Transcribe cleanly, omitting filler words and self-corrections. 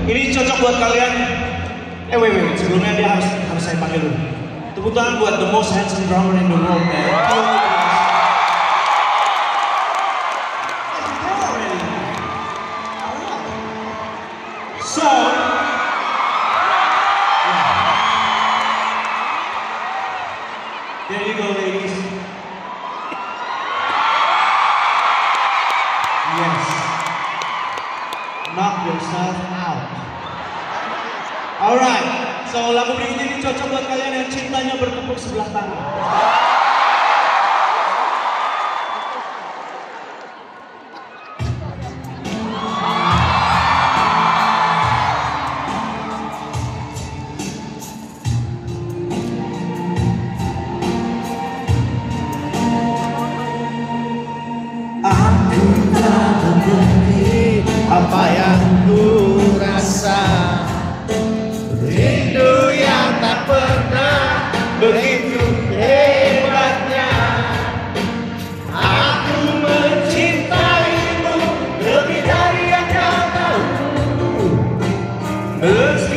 Ini cocok buat kalian. Wait. Sebelumnya dia harus saya panggil dulu. Tepuk tangan buat the most handsome drummer in the world, man. So, there you go, ladies. Yes. Knock yourself out. Alright. So, lagu berikutnya ini cocok buat kalian yang cintanya bertepuk sebelah tangan. Apa yang ku rasa, rindu yang tak pernah begitu hebatnya. Aku mencintaimu lebih dari yang kau tahu.